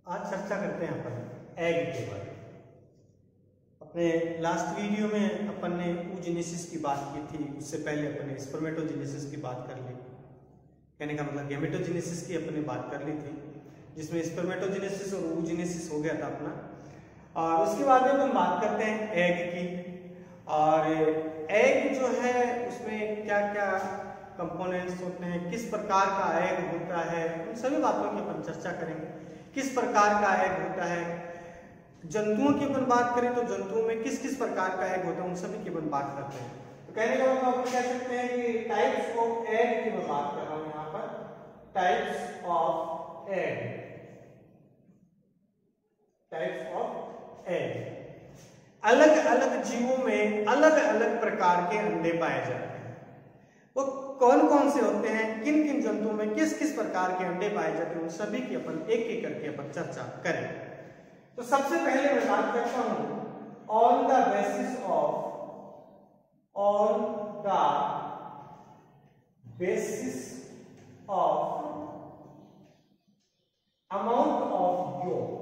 आज चर्चा करते हैं अपन एग के बारे में। अपने लास्ट वीडियो में अपन ने oogenesis की बात की थी, उससे पहले अपन ने स्पर्मेटोजेनेसिस की बात कर ली। कहने का मतलब गैमेटोजेनेसिस की अपन ने बात कर ली थी, जिसमें स्पर्मेटोजेनेसिस और oogenesis हो गया था अपना। और उसके बाद में अपन बात करते हैं एग की। और एग जो है उसमें क्या क्या कंपोनेंट्स होते हैं, किस प्रकार का एग होता है, उन सभी बातों की अपन चर्चा करेंगे। किस प्रकार का एग होता है, जंतुओं की अपन बात करें तो जंतुओं में किस किस प्रकार का एग होता है, उन सभी की अपन बात करते हैं। तो कहने का मतलब अपन कह सकते हैं कि टाइप्स ऑफ एग की मैं बात कर रहा हूं यहाँ पर। Types of egg, types of egg. अलग अलग जीवों में अलग अलग प्रकार के अंडे पाए जाते हैं। वो कौन कौन से होते हैं, किन किन जंतुओं में किस किस प्रकार के अंडे पाए जाते हैं, उन सभी की अपन एक एक करके अपन चर्चा करें। तो सबसे पहले मैं बात करता हूं on the basis of amount of yolk,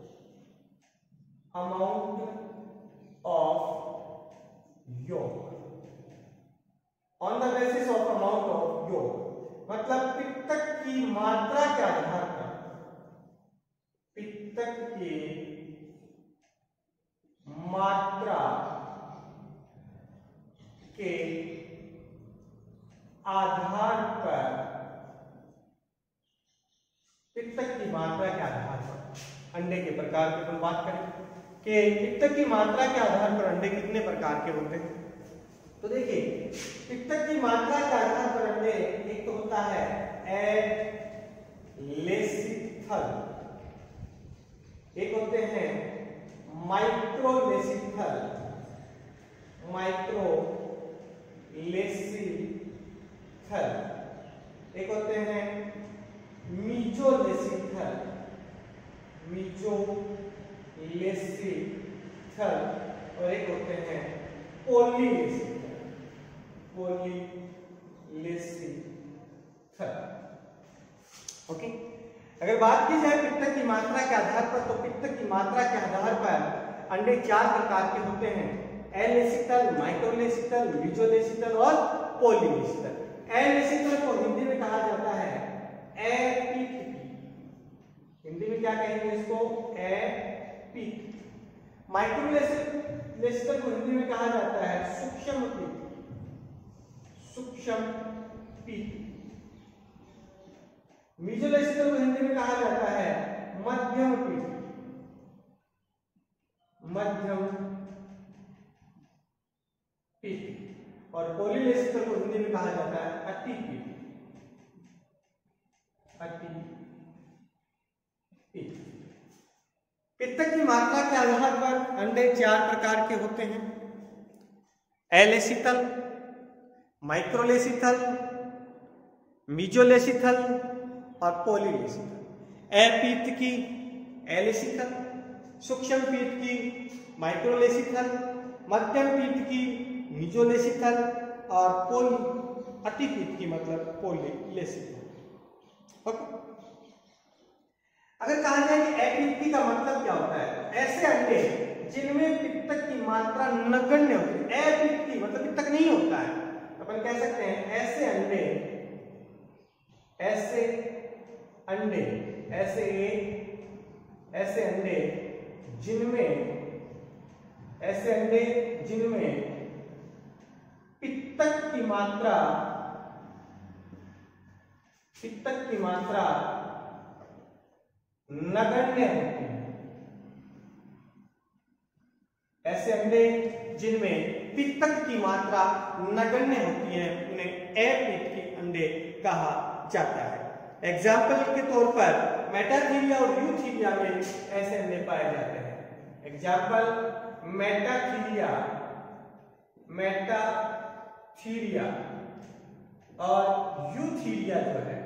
on the basis of amount of yolk मतलब पित्तक की मात्रा के आधार पर, पित्तक की मात्रा के आधार पर, पित्तक की मात्रा के आधार पर अंडे के प्रकार की अपन बात करें कि पित्तक की मात्रा के आधार पर अंडे कितने प्रकार के होते हैं। तो देखिए, पित्तक की मात्रा के आधार पर अंडे एक तो होता है एलेसिथल, एक होते हैं माइक्रोलेसिथल, एक होते हैं मीजोलेसिथल, और एक होते हैं पोलीलेसिथल। ओके, अगर बात की जाए पित्तक की मात्रा के आधार पर, तो पित्तक की मात्रा के आधार पर अंडे चार प्रकार के होते हैं: एलेसिथल, माइक्रोलेसिथल, मीजोलेसिथल और पोलीलेसिथल। एलेसिथल को हिंदी में कहा जाता है एपीथ, हिंदी में क्या कहेंगे इसको, एपीथ। माइक्रोलेसिथल को हिंदी में कहा जाता है सूक्ष्म पीठ। मीजोलेसिथल को हिंदी में कहा जाता है मध्यम पीठ, और पोलीलेसिथल को हिंदी में कहा जाता है अति पीठ। पित्तक की मात्रा के आधार पर अंडे चार प्रकार के होते हैं: एलेसिथल, माइक्रोलेसिथल, मीजोलेसिथल और पोलीलेसिथल। एपीथ की एलेसिथल, सूक्ष्म पीठ की माइक्रोलेसिथल, मध्यम पीठ की मीजोलेसिथल और अति पीठ की मतलब पोलीलेसिथल। ओके, अगर कहा जाए कि एपीथ का मतलब क्या होता है, ऐसे अंडे जिनमें पित्तक की मात्रा नगण्य होती है। एपीथ मतलब पित्तक नहीं होता है, अपन कह सकते हैं ऐसे अंडे जिनमें पित्तक की मात्रा नगण्य होती है। ऐसे अंडे जिनमें पित्तक की मात्रा नगण्य होती है उन्हें एपीथ के अंडे कहा जाता है। एग्जाम्पल के तौर पर मेटाथीरिया और यूथीरिया में ऐसे अंडे पाए जाते हैं। एग्जाम्पल मेटाथीरिया और यूथीरिया जो है,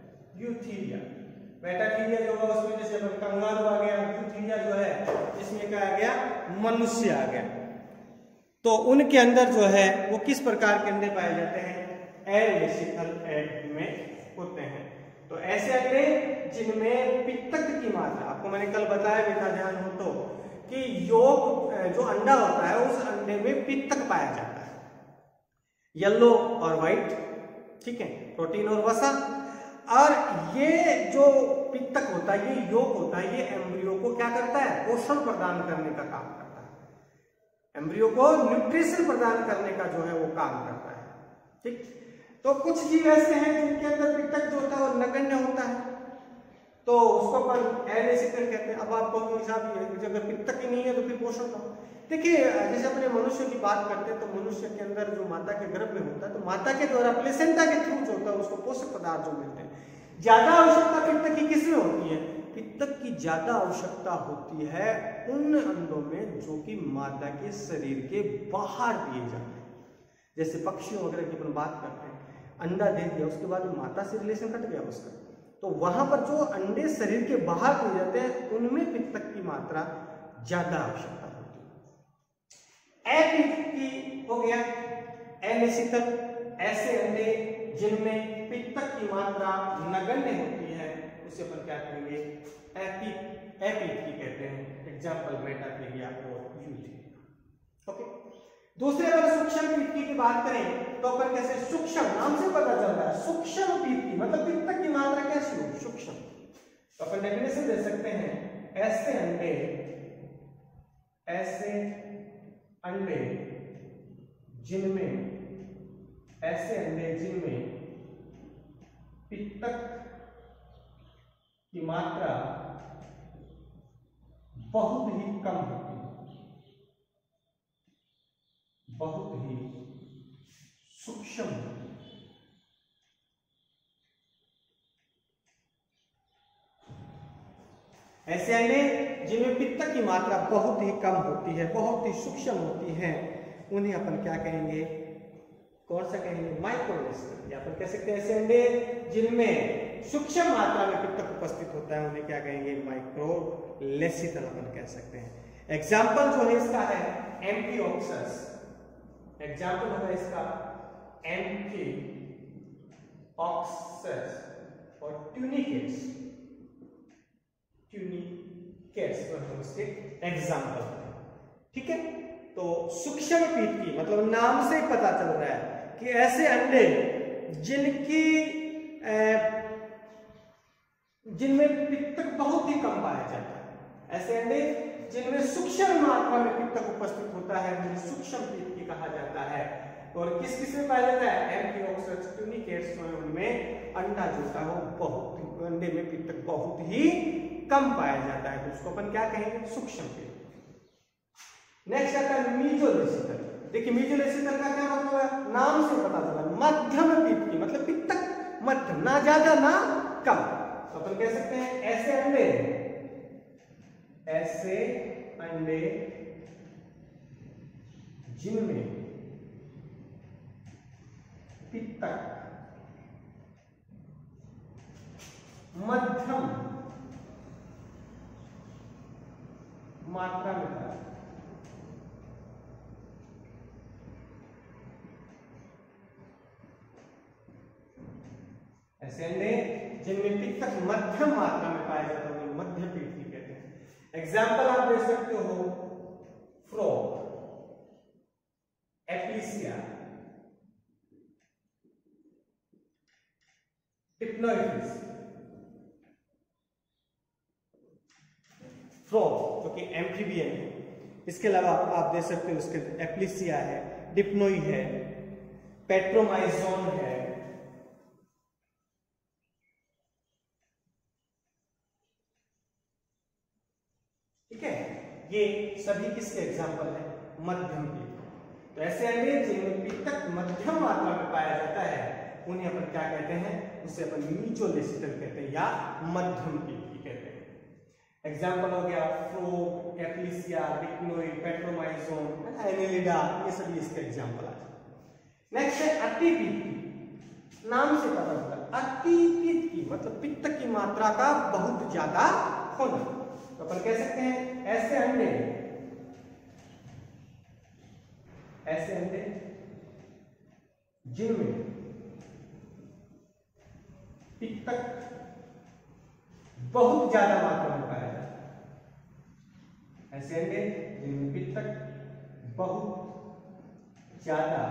मेटाथीरिया जो होगा उसमें जैसे कंगारू आ गया, यूथीरिया जो है इसमें क्या आ गया, मनुष्य आ गया। तो उनके अंदर जो है वो किस प्रकार के अंडे पाए जाते हैं, एलेसिथल एग में होते हैं। तो ऐसे अंडे जिनमें पित्तक की मात्रा, आपको मैंने कल बताया भी था, ध्यान हो तो, कि योग जो अंडा होता है उस अंडे में पित्तक पाया जाता है, येलो और व्हाइट, ठीक है, प्रोटीन और वसा। और ये जो पित्तक होता है, ये योग होता है, ये एम्ब्रियो को क्या करता है, पोषण प्रदान करने का काम करता है, एम्ब्रियो को न्यूट्रिशन प्रदान करने का जो है वो काम करता है, ठीक। तो कुछ जीव ऐसे हैं जिनके अंदर पित्तक जो होता है वो नगण्य होता है, तो उसको अपन एनिसिकल कहते हैं। अब आप कहोगे साहब ये अगर पित्तक ही नहीं है तो फिर पोषण का, देखिए जैसे अपने मनुष्य की बात करते हैं तो मनुष्य के अंदर जो माता के गर्भ में होता है, तो माता के द्वारा प्लेसेंटा के थ्रू जो होता है उसको पोषक पदार्थ जो मिलते हैं। ज्यादा आवश्यकता पित्तक की किसमें होती है, पित्तक की ज्यादा आवश्यकता होती है उन अंडों में जो कि माता के शरीर के बाहर दिए जाते हैं। जैसे पक्षियों वगैरह की अपन बात करते हैं, अंडा दे दिया उसके बाद माता से रिलेशन कट गया उसका, तो वहां पर जो अंडे शरीर के बाहर दिए जाते हैं उनमें पित्तक की मात्रा ज्यादा आवश्यकता होती है। अपित्त की हो गया, एनिसिकल, ऐसे अंडे जिनमें पित्तक की मात्रा नगण्य होती है उसे अपन क्या कहेंगे, एपित्त की कहते हैं। एग्जाम्पल मेटाथेलिया और यूथेलिया। ओके, दूसरे अगर सूक्ष्म पित्त की बात करें तो अपन कैसे, सूक्ष्म नाम से पता चल रहा है, सूक्ष्म पित्त मतलब पित्तक की मात्रा कैसी हो, सूक्ष्म। तो अपन डेफिनेशन दे सकते हैं, ऐसे अंडे जिनमें पित्तक की मात्रा बहुत ही कम होती है, बहुत ही सूक्ष्म होती है। ऐसे अंडे जिनमें पित्तक की मात्रा बहुत ही कम होती है, बहुत ही सूक्ष्म होती है, उन्हें अपन क्या कहेंगे, कौन सा कहेंगे, माइक्रोलेसिकल। या अपन कह सकते हैं ऐसे अंडे जिनमें सूक्ष्म मात्रा में पित्तक उपस्थित होता है उन्हें क्या कहेंगे, माइक्रोलेसिकल अपन कह सकते हैं। एग्जाम्पल जो है इसका है एम्फिओक्सस, एग्जाम्पल होगा इसका एम्फिओक्सस और ट्यूनिकेट्स उसके एग्जाम्पल, ठीक है। तो सूक्ष्म पित्त की मतलब नाम से ही पता चल रहा है कि ऐसे अंडे जिनमें पित्तक बहुत ही कम पाया जाता है, ऐसे अंडे जिनमें सूक्ष्म मात्रा में पित्तक उपस्थित होता है उन्हें सूक्ष्म पित्त की कहा जाता है। और किस किस में पाया जाता है, एम्फिओक्सस, ट्यूनिकेट्स, उनमें अंडा जो होता है वो बहुत, अंडे में पित्तक बहुत ही कम पाया जाता है, तो उसको अपन क्या कहेंगे, सूक्ष्म पित्त। नेक्स्ट आता है मीजोलेसिकल। देखिए मीजोलेसिकल का क्या मतलब है, नाम से पता चला, मध्यम पित्त की मतलब पित्तक मध्यम, ना ज्यादा ना कम। तो अपन कह सकते हैं ऐसे अंडे जिनमें पित्तक मध्यम मात्रा में था, ऐसे अंडे जिनमें पित्तक मध्यम मात्रा में पाया जाता है उन्हें मध्य पित्त कहते हैं। एग्जाम्पल आप दे सकते हो, फ्रॉग, एप्लिसिया, डिप्नोइडिस, फ्रॉग जो कि एम्फीबियन है। इसके अलावा आप दे सकते हो इसके एप्लिसिया है, डिप्नोई है, पेट्रोमाइजोन है, ठीक है। ये सभी किसके एग्जाम्पल है, मध्यम पित्त। तो ऐसे अंडे जिनमें पित्तक मध्यम मात्रा में पाया जाता है उन्हें अपन क्या कहते हैं, उसे अपन मीजोलेसिकल कहते हैं या मध्यम पित्त कहते हैं। एग्जाम्पल हो गया frog, Aplysia, Dipnoi, Petromyzon, Annelida, ये सभी इसके एग्जाम्पल आ जाते। नेक्स्ट है अतिपित्त। नाम से पता चला अतिपित्त की मतलब पित्त की मात्रा का बहुत ज्यादा होना। तो अपन कह सकते हैं ऐसे अंडे जिनमें पित्तक बहुत ज्यादा मात्रा में पाया जाता है। ऐसे अंडे जिनमें पित्तक बहुत ज्यादा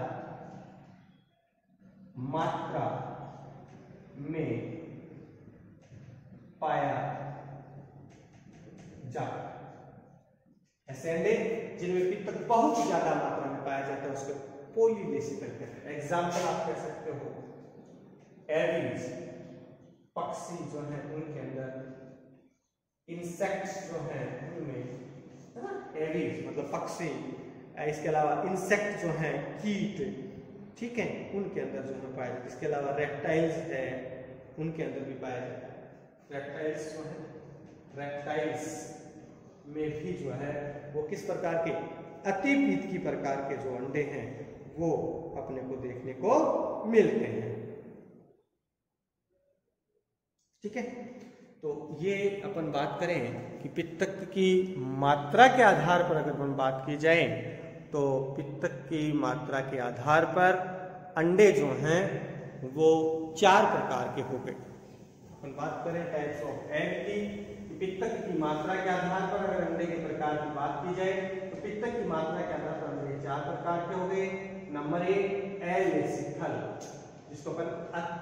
मात्रा में पाया जाता है। ऐसे अंडे जिनमें पित्तक बहुत ज्यादा मात्रा में पाया जाता है उसके पॉलीलेसिकल कहते हैं। एग्जाम्पल आप कह सकते हो एविज, पक्षी जो है उनके अंदर, इंसेक्ट्स जो है उनमें, है ना, एविज मतलब पक्षी, इसके अलावा इंसेक्ट जो है कीट, ठीक है, उनके अंदर जो है पाया जाता है। इसके अलावा रेप्टाइल्स है उनके अंदर भी पाया जाता है। रेप्टाइल्स जो है, रेप्टाइल्स में भी जो है वो किस प्रकार के, अतिपीतकी प्रकार के जो अंडे हैं वो अपने को देखने को मिलते हैं। ठीक है, तो ये अपन बात करें कि पित्तक की मात्रा के आधार पर अगर अपन बात की जाए तो पित्तक की मात्रा के आधार पर अंडे जो हैं वो 4 प्रकार के हो गए। अपन बात करें टाइप्स ऑफ एग की, पित्तक की मात्रा के आधार पर अगर अंडे के प्रकार की बात की जाए तो पित्तक की मात्रा के आधार पर अंडे 4 प्रकार के हो गए। नंबर 1 एलेसिथल, जिसको अपन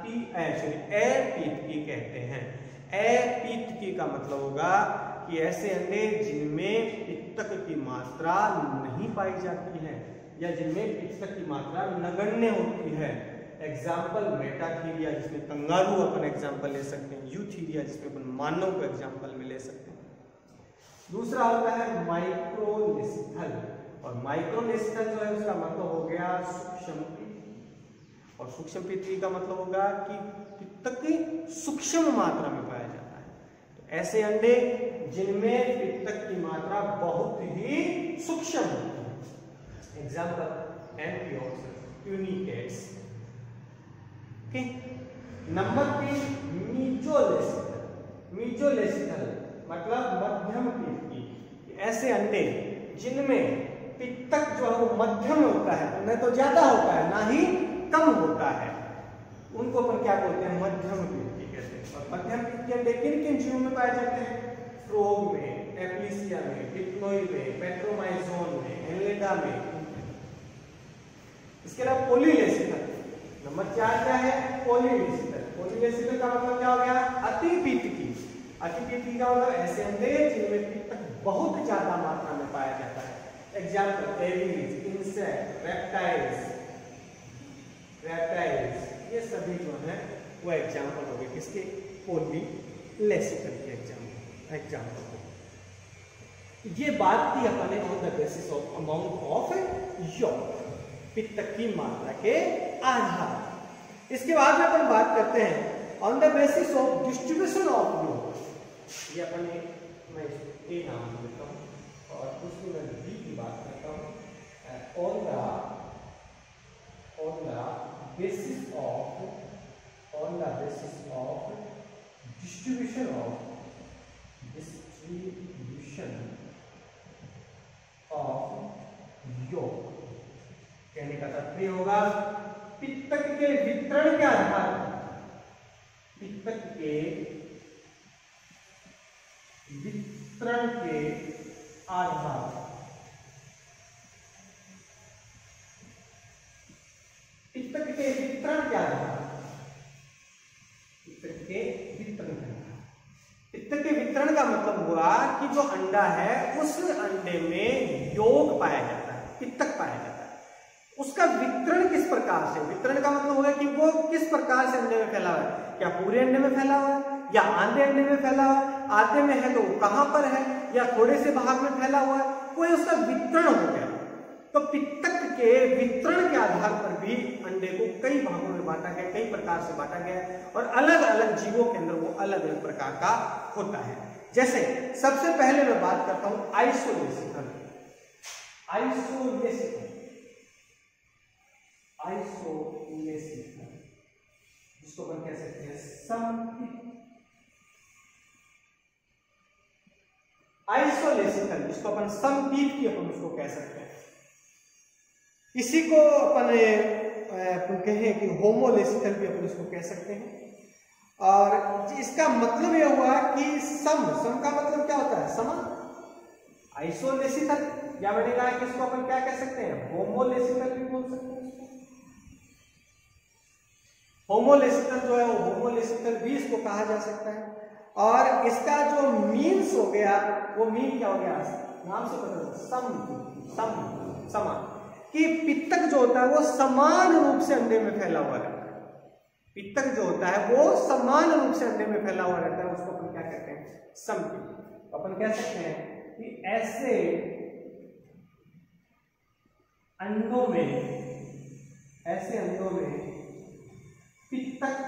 अपीतकी कहते हैं। अपीतकी का मतलब होगा कि ऐसे अंडे जिनमें पित्तक की मात्रा नहीं पाई जाती है या जिनमें पित्तक की मात्रा नगण्य होती है। एग्जाम्पल मेटाथीरिया, जिसमें कंगारू अपन एग्जाम्पल ले सकते हैं। यूथीरिया, जिसमें अपन मानव को एग्जाम्पल में ले सकते हैं। दूसरा होता है माइक्रोलेसिथल, और माइक्रोलेसिथल जो है उसका मतलब हो गया सूक्ष्म, और सूक्ष्म पित्तकी का मतलब होगा कि पित्तक सूक्ष्म मात्रा में पाया जाता है। तो ऐसे अंडे जिनमें पित्तक की मात्रा बहुत ही सूक्ष्म होती है। Example amphioxus, tunicates. Number 3 mesolecithal. Mesolecithal मतलब मध्यम पित्तकी। ऐसे अंडे जिनमें पित्तक जो है वो मध्यम होता है, न तो ज्यादा होता है ना ही कम होता है, उनको अपन क्या बोलते हैं, मध्यम पित्तकी कहते हैं। और मध्यम पित्तकी अंडे किन किन जीवों में पाए जाते हैं? फ्रॉग में, एप्लिसिया में, डिप्लोई में, पेट्रोमाइजोन में, एनलेडा में। इसके अलावा पॉलीलेसिथल, नंबर 4 क्या है? पॉलीलेसिथल। पॉलीलेसिथल का मतलब क्या हो गया? अतिपीतकी। अतिपीतकी का मतलब ऐसे अंडे जिनमें पित्तक बहुत ज्यादा मात्रा में पाया जाता है। एग्जाम्पल एविज, इंसेक्ट, रेप्टाइल्स, ये सभी जो है वो एग्जाम्पल हो गए किसके? पॉलीलेसिथल के एग्जाम्पल हो। ये बात की अपन ने on the basis of amount of yolk, पित्तक की मात्रा के आधार। इसके बाद में अपन बात करते हैं on the basis of distribution of yolk. ये अपन ने, मैं ए नाम देता हूँ और उसमें मैं बी की बात करता हूँ। On the basis of distribution of योग, कहने का तात्पर्य होगा पित्तक के वितरण के आधार पर, पित्तक के वितरण के आधार, पित्तक के वितरण के आधार, पित्तक के वितरण के आधार। पित्तक के वितरण का मतलब हुआ कि जो अंडा है उस अंडे में योग पाया जाता है, पित्तक पाया जाता है। उसका वितरण किस प्रकार से? वितरण का मतलब होगा कि वो किस प्रकार से अंडे में फैला हुआ है। क्या पूरे अंडे में फैला हुआ है या आधे अंडे में फैला हुआ है? आधे में है तो वो कहां पर है, या थोड़े से भाग में फैला हुआ है, कोई उसका वितरण हो गया। तो पित्तक के वितरण के आधार पर भी अंडे को कई भागों में बांटा गया, कई प्रकार से बांटा गया, और अलग अलग जीवों के अंदर वो अलग अलग प्रकार का होता है। जैसे सबसे पहले मैं बात करता हूं आइसोलेसिथल। आइसोलेसिथल जिसको अपन कह सकते हैं समपित। आइसोलेसिथल जिसको अपन समपीत की अपन उसको कह सकते हैं। इसी को अपन कहें कि होमोलेसिथल भी अपन इसको कह सकते हैं। और इसका मतलब यह हुआ कि सम का मतलब क्या होता है? समान। आइसोलेसिकल, या मैंने कहा कि इसको अपन क्या कह सकते हैं? होमोलेसिकल भी बोल सकते हैं इसको। होमोलेसिकल जो है वो होमोलेसिकल भी इसको कहा जा सकता है। और इसका जो मीन्स हो गया वो मीन क्या हो गया? नाम से पता चलता समान, कि पित्तक जो होता है वो समान रूप से अंडे में फैला हुआ रहता है। पित्तक जो होता है वो समान रूप से अंडे में फैला हुआ रहता है, उसको अपन क्या कहते हैं? समपित्त। अपन कह सकते हैं कि ऐसे अंडों में पित्तक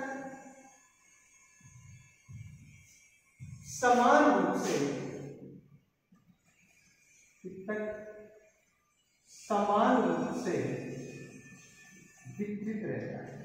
समान रूप से वितरित रहता है।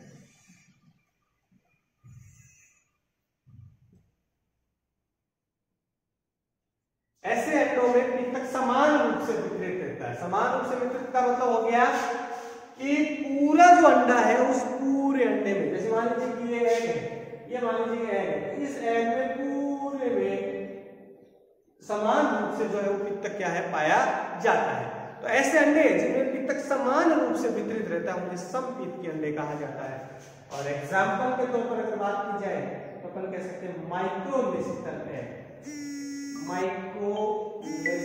ऐसे अंडों में पित्तक समान रूप से वितरित रहता है। समान रूप से वितरित का मतलब हो गया कि पूरा जो अंडा है उस पूरे अंडे में, जैसे मान लीजिए कि ये एग है, ये मान लीजिए एग है, इस एग में पूरे में समान रूप से जो है वो पित्तक क्या है? पाया जाता है। तो ऐसे अंडे जिनमें पित्तक समान रूप से वितरित रहता है उन्हें समपित्त के अंडे कहा जाता है। और एग्जाम्पल के तौर पर अगर बात की जाए तो अपन कह सकते हैं माइक्रोलेसिकल एग। माइक्रोलेसिकल